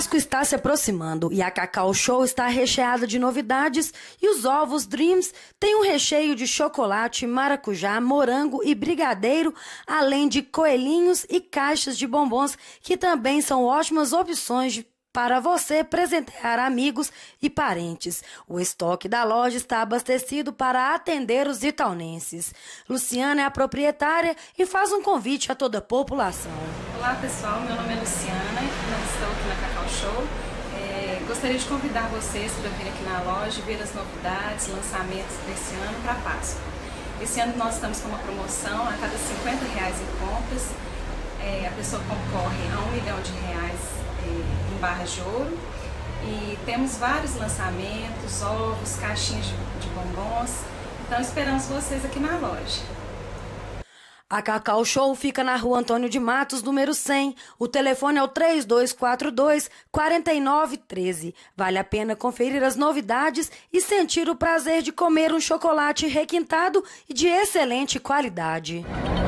Páscoa está se aproximando e a Cacau Show está recheada de novidades e os ovos Dreams têm um recheio de chocolate, maracujá, morango e brigadeiro, além de coelhinhos e caixas de bombons que também são ótimas opções para você presentear amigos e parentes. O estoque da loja está abastecido para atender os itaunenses. Luciana é a proprietária e faz um convite a toda a população. Olá pessoal, meu nome é Luciana, nós estamos aqui na Cacau Show. Gostaria de convidar vocês para vir aqui na loja e ver as novidades, lançamentos desse ano para Páscoa. Esse ano nós estamos com uma promoção, a cada R$50 em compras, a pessoa concorre a R$1 milhão em barras de ouro. E temos vários lançamentos, ovos, caixinhas de bombons. Então esperamos vocês aqui na loja. A Cacau Show fica na Rua Antônio de Matos, número 100. O telefone é o 3242-4913. Vale a pena conferir as novidades e sentir o prazer de comer um chocolate requintado e de excelente qualidade.